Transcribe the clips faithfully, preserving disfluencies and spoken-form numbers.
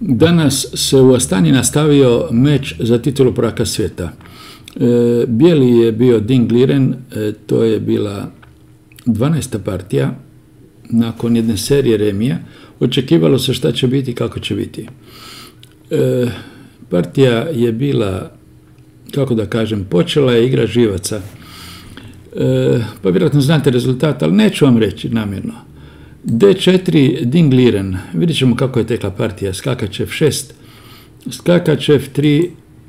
Danas se u Astani nastavio meč za titulu prvaka svijeta. E, bijeli je bio Ding Liren, e, to je bila dvanaesta partija. Nakon jedne serije remija očekivalo se šta će biti, kako će biti. E, partija je bila, kako da kažem, počela je igra živaca. E, pa vjerojatno znate rezultat, ali neću vam reći namjerno. D četiri Ding Liren, vidjet ćemo kako je tekla partija. Skakač F šest, skakač F tri,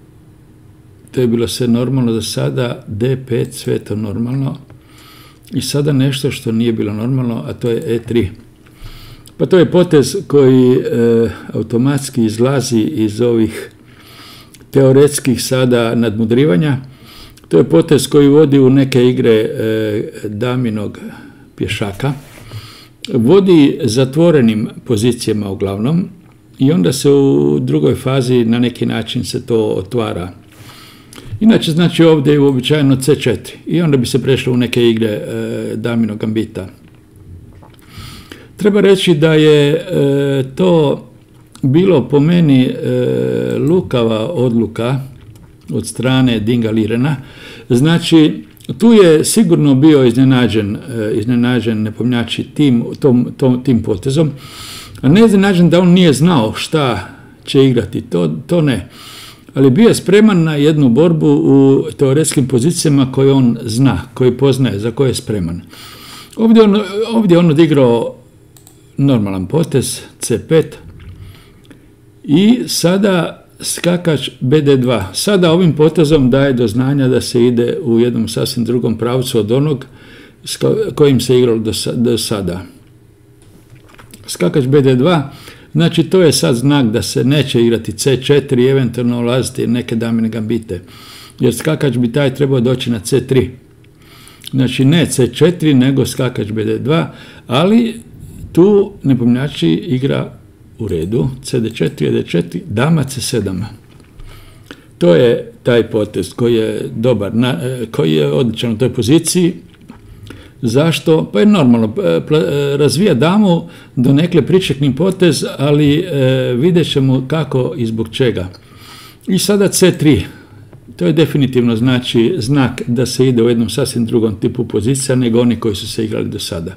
to je bilo sve normalno do sada. D pet, sve to normalno. I sada nešto što nije bilo normalno, a to je E tri. Pa to je potez koji e, automatski izlazi iz ovih teoretskih sada nadmudrivanja. To je potez koji vodi u neke igre e, daminog pješaka. Vodi zatvorenim pozicijama uglavnom i onda se u drugoj fazi na neki način se to otvara. Inače, znači ovdje je uobičajeno C četiri i onda bi se prešlo u neke igre e, daminog gambita. Treba reći da je e, to bilo po meni e, lukava odluka od strane Dinga Lirena. Znači, tu je sigurno bio iznenađen, e, iznenađen nepomnjači tim, tom, tom, tim potezom, a ne iznenađen da on nije znao šta će igrati, to, to ne. Ali bio je spreman na jednu borbu u teoretskim pozicijama koje on zna, koji poznaje, za koje je spreman. Ovdje on, ovdje on odigrao normalan potez, C pet, i sada skakač B D dva. Sada ovim potezom daje do znanja da se ide u jednom sasvim drugom pravcu od onog s kojim se igralo do, do sada. Skakač B D dva, znači to je sad znak da se neće igrati C četiri i eventualno ulaziti neke damine gambite. Jer skakač bi taj trebao doći na C tri. Znači ne C četiri, nego skakač B D dva, ali tu nepomnjači igra u redu. C D četiri, E D četiri, dama C sedam. To je taj potez koji je dobar, na, koji je odličan u toj poziciji. Zašto? Pa je normalno, razvija damu do nekle pričekni potez, ali e, vidjet ćemo kako i zbog čega. I sada C tri. To je definitivno znači znak da se ide u jednom sasvim drugom tipu pozicija nego oni koji su se igrali do sada.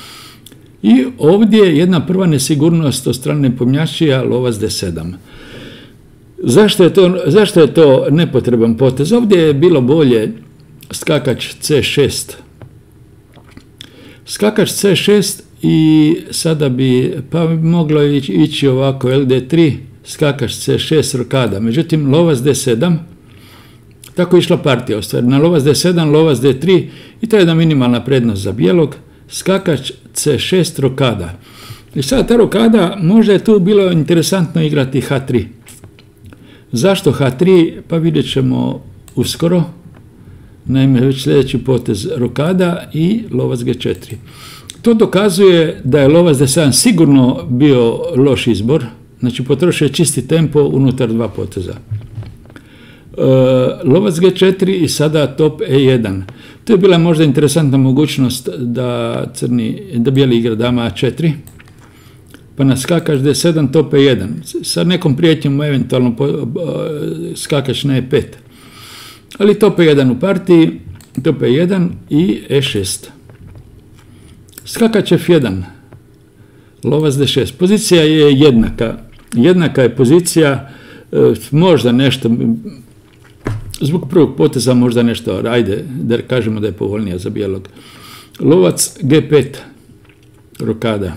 I ovdje je jedna prva nesigurnost od strane pomnjačija, lovac D sedam. Zašto je to, zašto je to nepotreban potez? Ovdje je bilo bolje skakač C šest. Skakač C šest i sada bi pa moglo ići, ići ovako L D tri, skakač C šest rokada. Međutim, lovac D sedam, tako je išla partija ostvarena. Na lovac D sedam, lovac D tri i to je jedna minimalna prednost za bijelog. Skakač C šest rokada. I sada ta rokada, možda je tu bilo interesantno igrati H tri. Zašto H tri? Pa vidjet ćemo uskoro. Naime, već sljedeći potez rokada i lovac G četiri. To dokazuje da je lovac D sedam sigurno bio loš izbor, znači potrošio je čisti tempo unutar dva poteza. E, lovac G četiri i sada top E jedan. To je bila možda interesantna mogućnost da crni, da bijeli igra dama A četiri, pa na skakač D sedam top E jedan. Sa nekom prijetnjom eventualno skakač na E pet. Ali top E jedan u partiji, top E jedan i E šest. Skakač F jedan, lovac D šest. Pozicija je jednaka. Jednaka je pozicija, možda nešto, zbog prvog poteza možda nešto, ajde, da kažemo da je povoljnija za bijelog. Lovac G pet, rokada.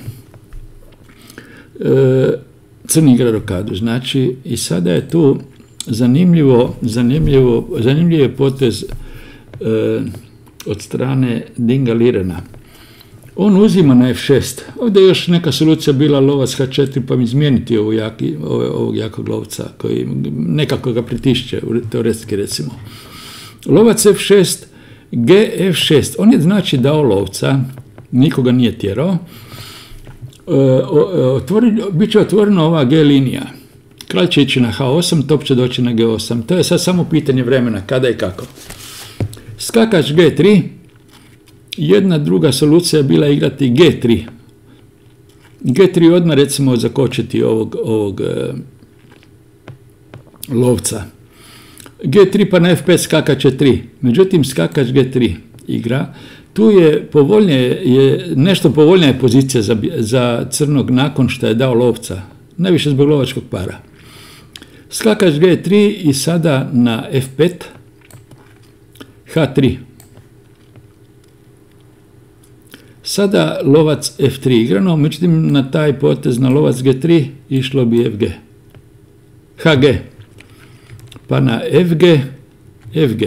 E, crni igra rokadu, znači, i sada je tu zanimljivo, zanimljivo, zanimljiv je potez e, od strane Dinga Lirena. On uzima na F šest. Ovdje je još neka solucija bila lovac H četiri, pa mi izmijeniti ovog, jaki, ovog jakog lovca, koji nekako ga pritišće, teoretski recimo. Lovac F šest, G F šest. On je znači dao lovca, nikoga nije tjerao. E, otvori, bit će otvorena ova G linija. Kralj će ići na H osam, top će doći na G osam. To je sad samo pitanje vremena, kada i kako. Skakač G tri. Jedna druga solucija je bila igrati G tri. ge tri odmah recimo zakočiti ovog, ovog e, lovca. ge tri pa na ef pet skakač e tri. Međutim, skakač ge tri igra. Tu je povoljnije, je nešto povoljnija je pozicija za, za crnog nakon što je dao lovca. Najviše zbog lovačkog para. Skakač ge tri i sada na ef pet, ha tri. Sada lovac ef tri igrano, međutim na taj potez na lovac ge tri išlo bi ef ge. hg. Pa na fg, fg.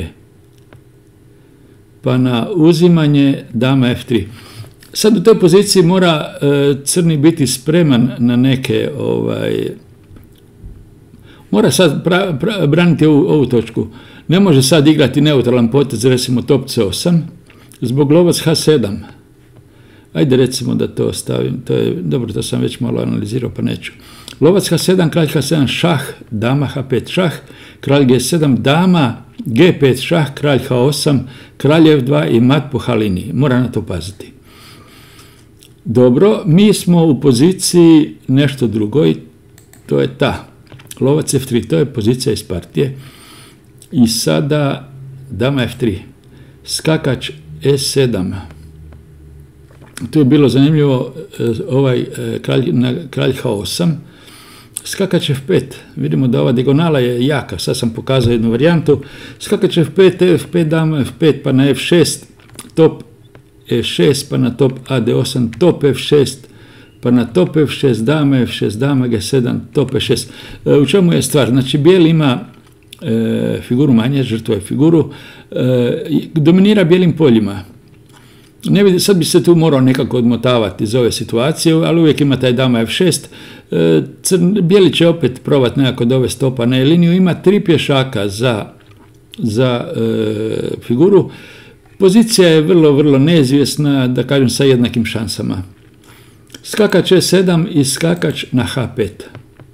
Pa na uzimanje dama ef tri. Sad u toj poziciji mora e, crni biti spreman na neke, ovaj, mora sad pra, pra, braniti ovu, ovu točku. Ne može sad igrati neutralan potez, recimo top ce osam, zbog lovac ha sedam. Ajde recimo da to stavim, to je, dobro, to sam već malo analizirao pa neću. Lovac ha sedam, kralj ha sedam, šah, dama ha pet, šah, kralj ge sedam, dama, ge pet, šah, kralj ha osam, kralj ef dva i mat po ha liniji. Mora na to paziti. Dobro, mi smo u poziciji nešto drugo i to je ta. Lovac ef tri, to je pozicija iz partije. I sada dama ef tri, skakač e sedam. Tu je bilo zanimljivo ovaj kralj, na kralj ha osam, skakač ef pet, vidimo da ova diagonala je jaka, sad sam pokazao jednu varijantu, skakač ef pet, ef pet, dama ef pet, pa na ef šest, top e šest, pa na top a de osam, top ef šest, pa na top ef šest, dama ef šest, dama ge sedam, top e šest. U čemu je stvar? Znači, bijel ima e, figuru manje, žrtva je figuru, e, dominira bijelim poljima. Ne vidi, sad bi se tu morao nekako odmotavati iz ove situacije, ali uvijek ima taj dama ef šest. E, crn, bijeli će opet probati nekako dovesti topa na liniju. Ima tri pješaka za, za e, figuru. Pozicija je vrlo, vrlo neizvjesna, da kažem, sa jednakim šansama. Skakač e sedam i skakač na ha pet.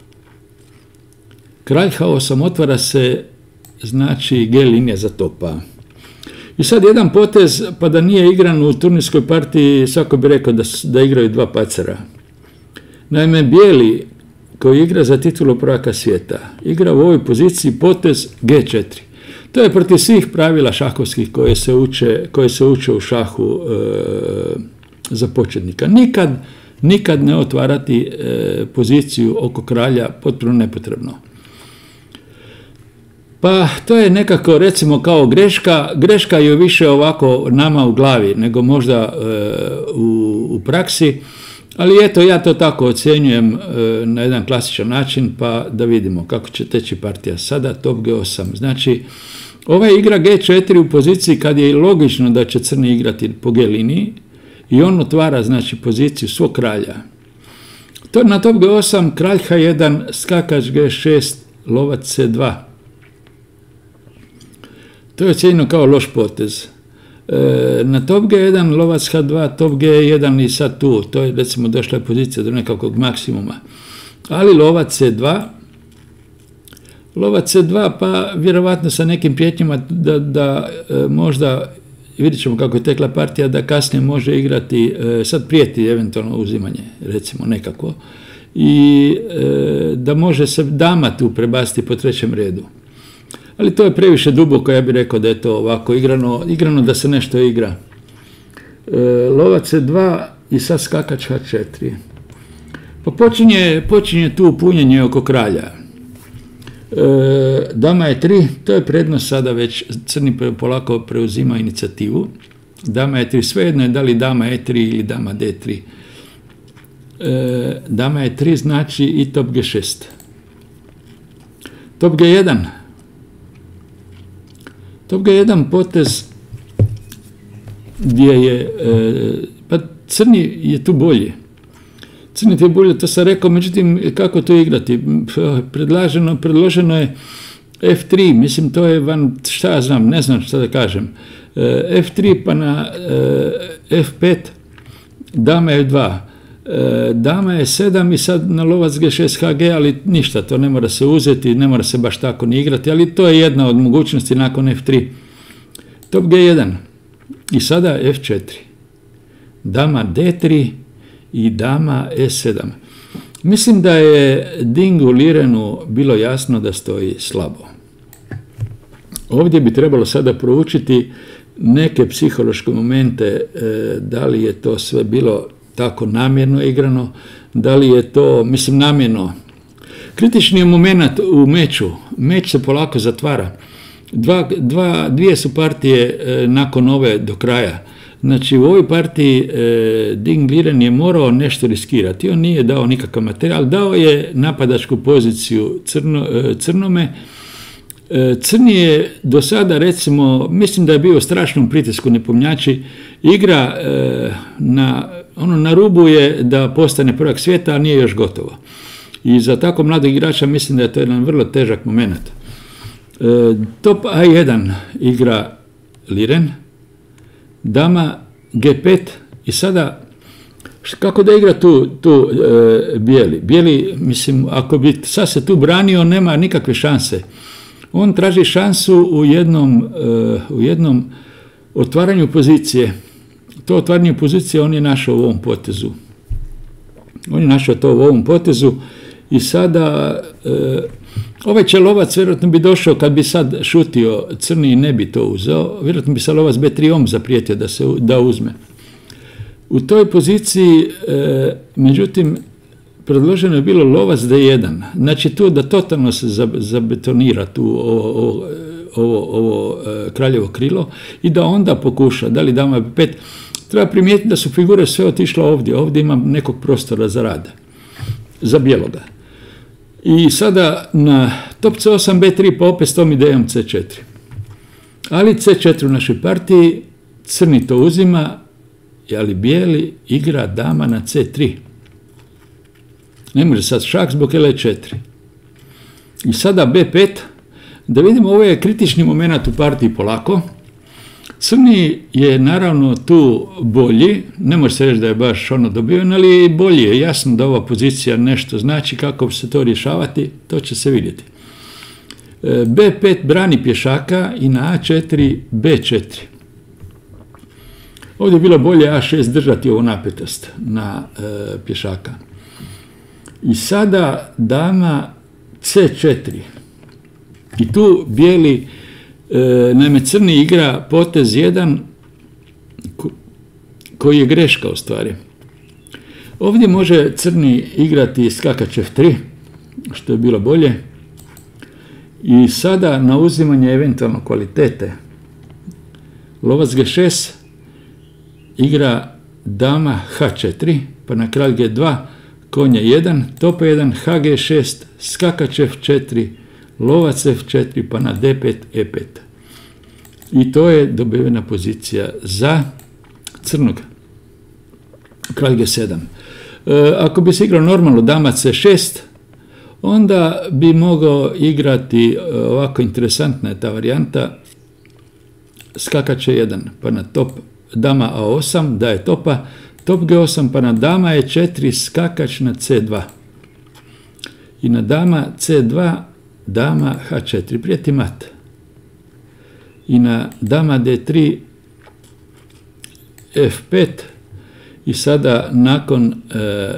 Kralj ha osam, otvara se, znači, ge linija za topa. I sad jedan potez, pa da nije igran u turnirskoj partiji, svako bi rekao da, da igraju dva pacera. Naime, bijeli koji igra za titulu prvaka svijeta, igra u ovoj poziciji potez ge četiri. To je protiv svih pravila šahovskih koje se uče, koje se uče u šahu e, za početnika. Nikad, nikad ne otvarati e, poziciju oko kralja, potpuno nepotrebno. Pa to je nekako, recimo, kao greška. Greška je više ovako nama u glavi nego možda e, u, u praksi, ali eto, ja to tako ocjenjujem e, na jedan klasičan način, pa da vidimo kako će teći partija. Sada top ge osam, znači ova igra ge četiri u poziciji kad je logično da će crni igrati po ge liniji i on otvara, znači, poziciju svog kralja. To na top ge osam, kralj ha jedan, skakač ge šest, lovac ce dva. To je ocjenjeno kao loš potez. E, na top ge jedan, lovac ha dva, top ge jedan i sad tu. To je, recimo, došla je pozicija do nekakvog maksimuma. Ali lovac ce dva, lovac ce dva, pa vjerovatno sa nekim prijetnjama da, da e, možda, vidjet ćemo kako je tekla partija, da kasnije može igrati, e, sad prijeti eventualno uzimanje, recimo nekako, i e, da može se dama tu prebaciti po trećem redu. Ali to je previše duboko, ja bih rekao da je to ovako igrano, igrano da se nešto igra. E, lovac ce dva i sad skakač ha četiri. Pa počinje, počinje tu punjenje oko kralja. E, dama je tri, to je prednost sada već, crni polako preuzima inicijativu. Dama je tri, svejedno je da li dama e tri ili dama de tri. E, dama je tri znači i top ge šest. Top ge jedan. Top ge jedan potez gdje je, e, pa crni je tu bolji. Crni je bolje, to sam rekao, međutim, kako to igrati? Predlaženo, predloženo je ef tri, mislim, to je van, šta ja znam, ne znam šta da kažem. E, ef tri pa na e, ef pet, dama ef dva. E, dama je sedam i sad na lovac ge šest ha ge, ali ništa, to ne mora se uzeti, ne mora se baš tako ni igrati, ali to je jedna od mogućnosti nakon ef tri. Top ge jedan i sada ef četiri. Dama de tri i dama e sedam. Mislim da je Dingu Lirenu bilo jasno da stoji slabo. Ovdje bi trebalo sada proučiti neke psihološke momente, da li je to sve bilo tako namjerno igrano, da li je to, mislim, namjerno. Kritični je moment u meču. Meč se polako zatvara. Dva, dva, dvije su partije nakon ove do kraja. Znači, u ovoj partiji e, Ding Liren je morao nešto riskirati. On nije dao nikakav materijal, dao je napadačku poziciju crno, e, Crnome. E, Crni je do sada, recimo, mislim da je bio u strašnom pritisku, nepomnjači, igra e, na, ono, na rubu je da postane prvak svijeta, a nije još gotovo. I za tako mladog igrača mislim da je to jedan vrlo težak moment. E, top a jedan igra Liren, dama ge pet i sada kako da igra tu, tu e, bijeli. Bijeli, mislim, ako bi sad se tu branio, nema nikakve šanse. On traži šansu u jednom, e, u jednom otvaranju pozicije. To otvaranje pozicije on je našao u ovom potezu. On je našao to u ovom potezu i sada e, ovaj će lovac vjerojatno bi došao kad bi sad šutio crni i ne bi to uzeo, vjerojatno bi sa lovac be tri om zaprijetio da se da uzme. U toj poziciji, e, međutim, predloženo je bilo lovac de jedan. Znači tu da totalno se zabetonira tu ovo, ovo, ovo, ovo e, kraljevo krilo i da onda pokuša, da li dama be pet. Treba primijetiti da su figure sve otišle ovdje. Ovdje ima nekog prostora za rad, za bijeloga. I sada na top ce osam be tri pa opet s tom idejom ce četiri. Ali ce četiri u našoj partiji, crni to uzima, ali bijeli igra dama na ce tri. Ne može sad šah zbog el četiri. I sada be pet, da vidimo, ovo je kritični moment u partiji polako. Crni je naravno tu bolji, ne može se reći da je baš ono dobiven, ali bolji je. Jasno da ova pozicija nešto znači, kako se to rješavati, to će se vidjeti. be pet brani pješaka i na a četiri be četiri. Ovdje je bilo bolje a šest držati ovu napetost na e, pješaka. I sada dama ce četiri. I tu bijeli, e, naime crni igra potez jedan ko, koji je greška u stvari. Ovdje može crni igrati skakač ef tri, što je bilo bolje. I sada na uzimanje eventualno kvalitete lovac ge šest igra dama ha četiri, pa na kralj ge dva, konja jedan, topa jedan, ha ge šest, skakač ef četiri, lovac ef četiri, pa na de pet, e pet. I to je dobivena pozicija za crnog. Kralj ge sedam. E, ako bi se igrao normalno dama ce šest, onda bi mogao igrati, ovako interesantna je ta varijanta, skakač e jedan, pa na top dama a osam, daje topa, top ge osam, pa na dama e četiri, skakač na ce dva. I na dama ce dva, dama ha četiri, prijeti mat. I na dama de tri, ef pet, i sada nakon, e,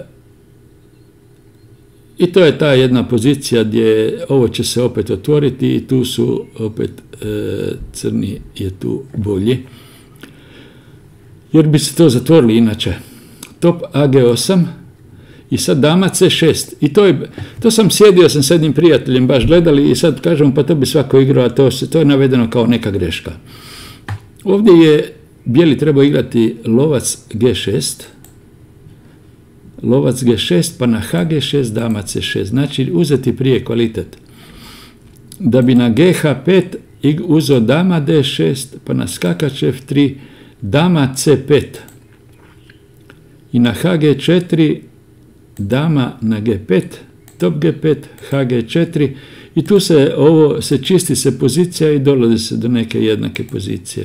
i to je ta jedna pozicija gdje ovo će se opet otvoriti i tu su opet e, crni je tu bolji. Jer bi se to zatvorili inače. Top a ge osam i sad dama ce šest. I to, je, to sam sjedio sam s jednim prijateljem baš gledali i sad kažemo pa to bi svako igrao, a to, to je navedeno kao neka greška. Ovdje je bijeli trebao igrati lovac ge šest, lovac ge šest, pa na ha ge šest, dama ce šest. Znači uzeti prije kvalitet. Da bi na ge ha pet uzeo dama de šest, pa na skakač ef tri, dama ce pet. I na ha ge četiri, dama na ge pet, top ge pet, ha ge četiri. I tu se ovo se čisti se pozicija i dolazi se do neke jednake pozicije.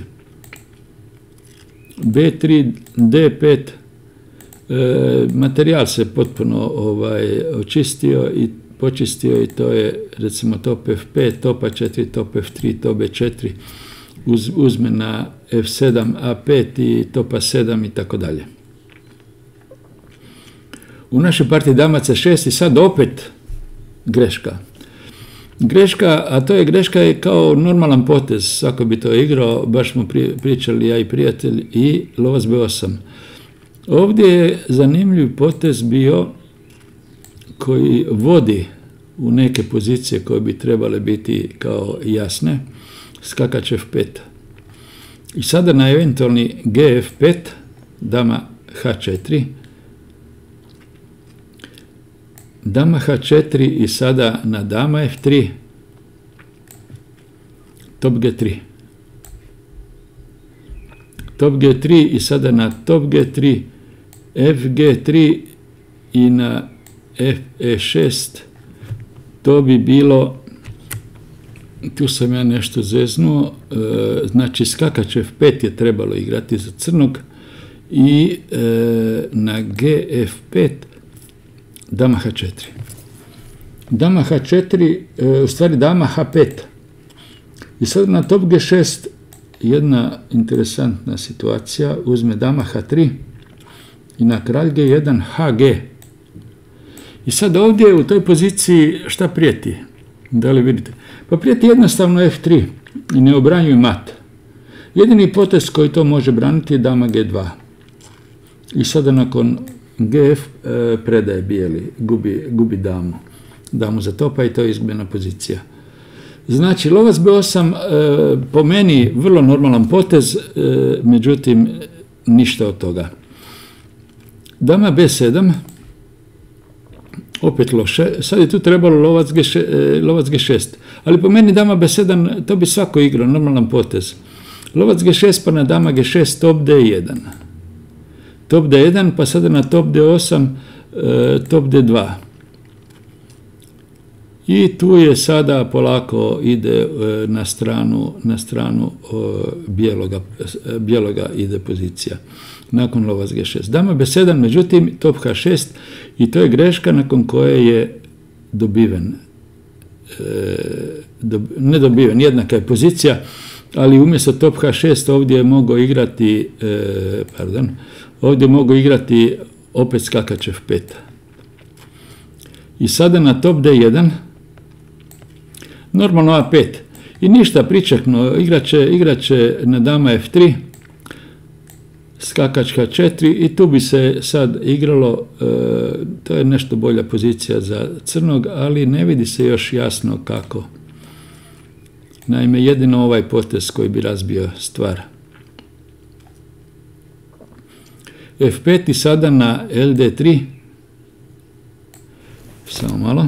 be tri, de pet, e, materijal se potpuno ovaj, očistio i počistio i to je recimo top ef pet, topa četiri, top ef tri, top be četiri, uz, uzme na ef sedam, a pet i topa sedam i tako dalje. u našoj partiji dama ce šest i sad opet greška. Greška, a to je greška je kao normalan potez, svako bi to igrao, baš smo pričali ja i prijatelj, i lovac be osam. Ovdje je zanimljiv potez bio koji vodi u neke pozicije koje bi trebale biti kao jasne, skakač ef pet. I sada na eventualni ge ef pet, dama ha četiri, dama ha četiri i sada na dama ef tri, top ge tri. Top ge tri i sada na top ge tri, ef ge tri i na ef e šest, to bi bilo, tu sam ja nešto zeznuo, e, znači skakač ef pet je trebalo igrati za crnog i e, na ge ef pet dama ha četiri. Dama ha četiri, e, u stvari dama ha pet. I sad na top ge šest jedna interesantna situacija, uzme dama ha tri i na kralj ge jedan hg. I sad ovdje u toj poziciji šta prijeti? Da li vidite? Pa prijeti jednostavno ef tri i ne obranjuju mat. Jedini potez koji to može braniti je dama ge dva. I sada nakon gf e, predaje bijeli, gubi, gubi damu. Damu zatopa i to je izgubljena pozicija. Znači, lovac be osam e, po meni vrlo normalan potez, e, međutim ništa od toga. Dama be sedam, opet loše, sad je tu trebalo lovac ge šest, lovac ge šest, ali po meni dama be sedam, to bi svako igrao, normalan potez. Lovac ge šest pa na dama ge šest, top de jedan. Top de jedan pa sada na top de osam, top de dva. I tu je sada polako ide na stranu, na stranu bijeloga, bijeloga ide pozicija. Nakon lovac ge šest. Dama be sedam, međutim, top ha šest i to je greška nakon koje je dobiven. E, do, ne dobiven, jednaka je pozicija, ali umjesto top ha šest ovdje je mogao igrati, e, pardon, ovdje je mogao igrati opet skakač ef pet. I sada na top de jedan, normalno a pet. I ništa, pričekno, igraće, igraće na dama ef tri, skakač ha četiri i tu bi se sad igralo, e, to je nešto bolja pozicija za crnog, ali ne vidi se još jasno kako. Naime, jedino ovaj potez koji bi razbio stvar. ef pet i sada na el de tri, samo malo,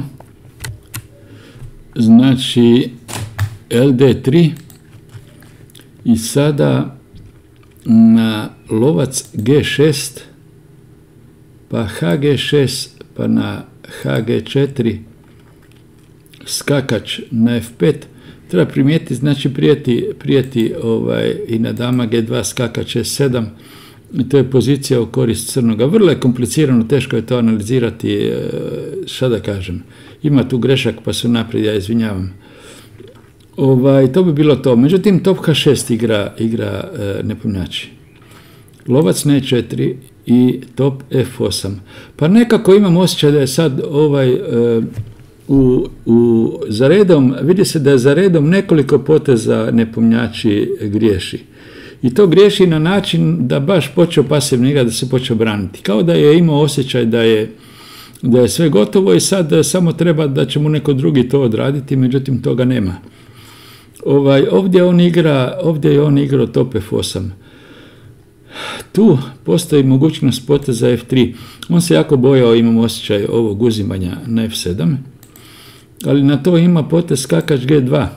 znači el de tri i sada na lovac ge šest, pa hg šest, pa na hg četiri, skakač na ef pet, treba primijetiti, znači prijeti, prijeti ovaj, i na dama ge dva, skakač e sedam, i to je pozicija u korist crnoga. Vrlo je komplicirano, teško je to analizirati, šta da kažem. Ima tu grešak, pa se naprijed, ja izvinjavam. Ovaj, to bi bilo to. Međutim, top ha šest igra, igra e, nepomnjači. Lovac na e četiri i top ef osam. Pa nekako imam osjećaj da je sad ovaj, e, u, u, za redom, vidi se da je za redom nekoliko poteza nepomnjači griješi. I to griješi na način da baš počeo pasivno igrati, da se počeo braniti. Kao da je imao osjećaj da je, da je sve gotovo i sad samo treba da će mu neko drugi to odraditi, međutim toga nema. Ovaj, ovdje on igra, ovdje je on igrao top ef osam. Tu postoji mogućnost poteza ef tri. On se jako bojao, imam osjećaj, ovog uzimanja na ef sedam, ali na to ima potez skakač ge dva.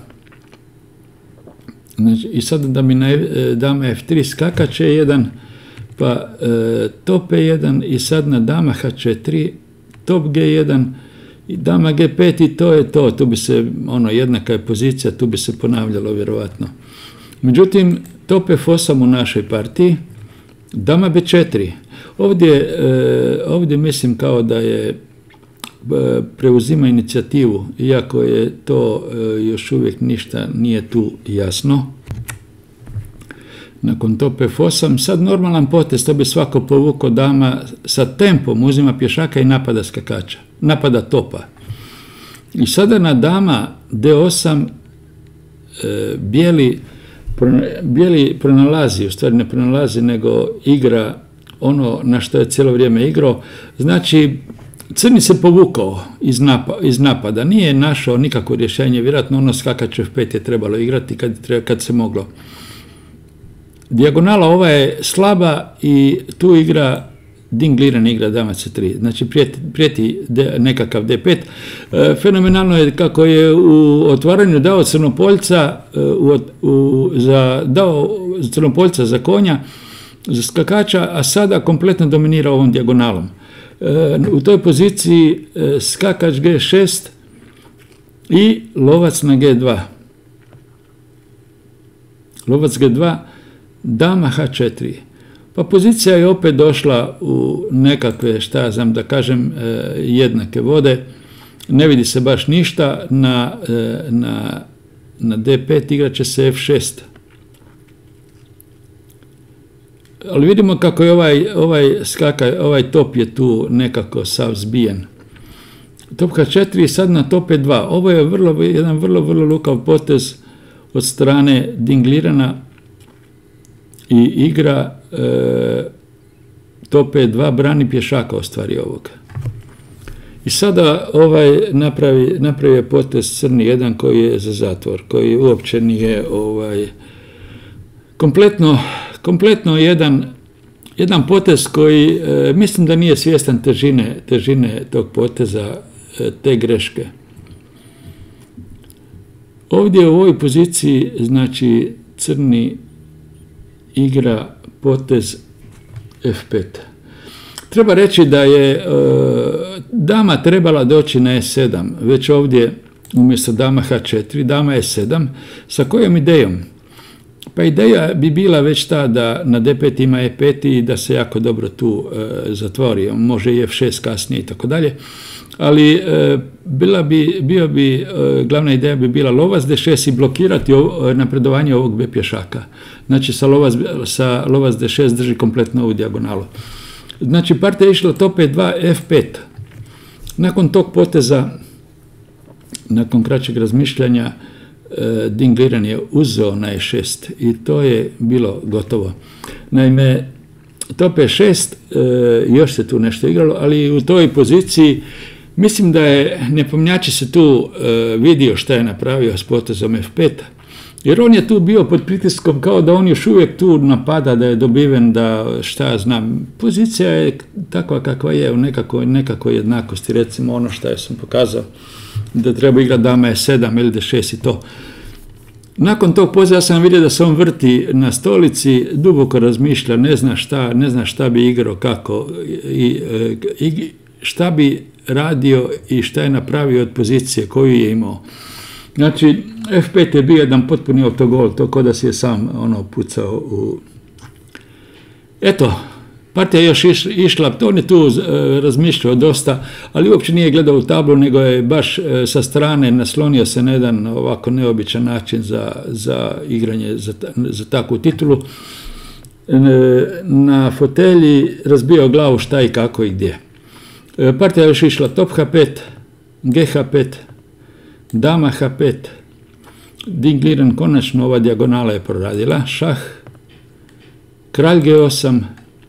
Znači, i sad da mi na dama ef tri skakač e jedan, pa e, top e jedan i sad na dama ha četiri, top ge jedan i dama ge pet i to je to. Tu bi se, ono, jednaka je pozicija, tu bi se ponavljalo vjerovatno. Međutim, top ef osam u našoj partiji, dama be četiri. Ovdje, e, ovdje mislim kao da je preuzima inicijativu, iako je to e, još uvijek ništa nije tu jasno. nakon top F osam, sad normalan potez, to bi svako povukao, dama sa tempom uzima pješaka i napada skakača, napada topa. I sada na dama D osam e, bijeli, bijeli pronalazi, u stvari ne pronalazi, nego igra ono na što je cijelo vrijeme igrao. Znači, crni se povukao iz, napa, iz napada, nije našao nikakvo rješenje, vjerojatno ono skakač F pet je trebalo igrati kad, kad se moglo. Dijagonala ova je slaba i tu igra Dingliren igra dama C tri, znači prijeti, prijeti de, nekakav D pet. E, fenomenalno je kako je u otvaranju dao crnopoljca, u, u, za, dao crnopoljca za konja, za skakača, a sada kompletno dominira ovom dijagonalom. E, u toj poziciji e, skakač G šest i lovac na G dva. Lovac G dva, dama H četiri. Pa pozicija je opet došla u nekakve, šta ja znam da kažem, jednake vode. Ne vidi se baš ništa. Na, na, na D pet igrat će se F šest. Ali vidimo kako je ovaj, ovaj, skaka, ovaj top je tu nekako sav zbijen. Top H četiri sad na top E dva. Ovo je vrlo, jedan vrlo, vrlo lukav potez od strane Dinglirena i igra e, top E dva, brani pješaka ostvari ovoga. I sada ovaj napravi, napravi je potez crni jedan koji je za zatvor, koji uopće nije ovaj, kompletno, kompletno jedan, jedan potez koji e, mislim da nije svjestan težine, težine tog poteza, e, te greške. Ovdje u ovoj poziciji, znači, crni igra potez F pet. Treba reći da je e, dama trebala doći na E sedam, već ovdje umjesto dama H četiri, dama E sedam, sa kojom idejom? Pa ideja bi bila već ta da na D pet ima E pet i da se jako dobro tu e, zatvori, može i F šest kasnije i tako dalje, ali e, bila bi, bio bi, e, glavna ideja bi bila lovac D šest i blokirati ovo, napredovanje ovog B pješaka. Znači sa lovac, sa lovac D šest drži kompletno ovu dijagonalu. Znači partija je išla top E dva, F pet. Nakon tog poteza, nakon kraćeg razmišljanja, e, Dingliren je uzeo na E šest i to je bilo gotovo. Naime, top E šest, e, još se tu nešto igralo, ali u toj poziciji mislim da je Nepomnjači se tu e, vidio šta je napravio s potezom F pet, jer on je tu bio pod pritiskom kao da on još uvijek tu napada, da je dobiven, da šta ja znam. Pozicija je takva kakva je, u nekakvoj, nekakvoj jednakosti, recimo ono što sam pokazao, da treba igrati dama E sedam ili D šest i to. Nakon tog poteza ja sam vidio da se on vrti na stolici, duboko razmišlja, ne zna šta, ne zna šta bi igrao, kako, i, i šta bi radio i šta je napravio od pozicije koju je imao. Znači, F pet je bio jedan potpuni autogol, to ko da si je sam ono pucao u... Eto, partija je još iš, išla, on je tu uh, razmišljao dosta, ali uopće nije gledao u tablu, nego je baš uh, sa strane naslonio se na jedan ovako neobičan način za, za igranje za, za takvu titulu. Uh, na fotelji razbio glavu šta i kako i gdje. Uh, partija je još išla top H pet, G H pet, dama H pet, Dingliren konačno ova dijagonala je proradila, šah, kralj G osam,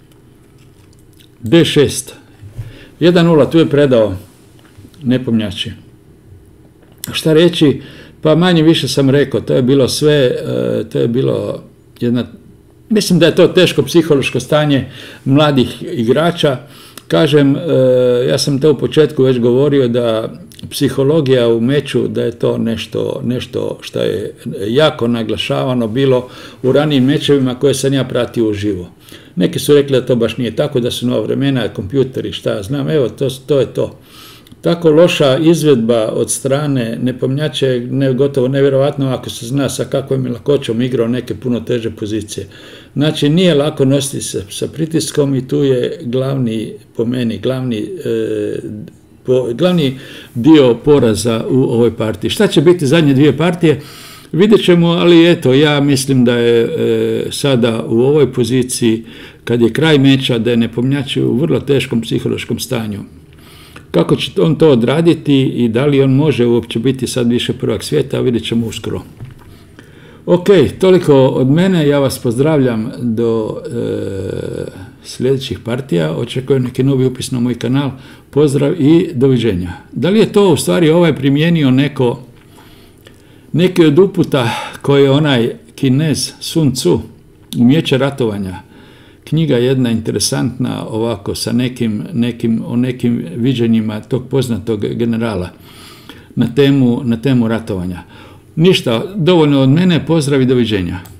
D šest, jedan nula, tu je predao Nepomnjači. Šta reći? Pa manje više sam rekao, to je bilo sve, to je bilo jedna, mislim da je to teško psihološko stanje mladih igrača. Kažem, ja sam to u početku već govorio da psihologija u meču, da je to nešto, nešto što je jako naglašavano bilo u ranijim mečevima koje sam ja pratio uživo. Neki su rekli da to baš nije tako, da su nova vremena, kompjuteri, šta ja znam, evo, to, to je to. Tako loša izvedba od strane Nepomnjače je ne, gotovo nevjerovatno ako se zna sa kakvom je lakoćom igrao neke puno teže pozicije. Znači, nije lako nositi se sa pritiskom i tu je glavni, po meni, glavni, e, po, glavni dio poraza u ovoj partiji. Šta će biti zadnje dvije partije? Vidjet ćemo, ali eto, ja mislim da je e, sada u ovoj poziciji, kad je kraj meča, da je Nepomnjači u vrlo teškom psihološkom stanju. Kako će on to odraditi i da li on može uopće biti sad više prvak svijeta, vidjet ćemo uskoro. Ok, toliko od mene, ja vas pozdravljam do e, sljedećih partija, očekujem neki novi upis na moj kanal, pozdrav i doviđenja. Da li je to u stvari ovaj primijenio neko, neki od uputa koje je onaj Kinez Sun Tzu, Umijeće ratovanja, knjiga jedna interesantna ovako sa nekim, nekim, o nekim viđenjima tog poznatog generala na temu, na temu ratovanja. Ništa, dovoljno od mene, pozdrav i doviđenja.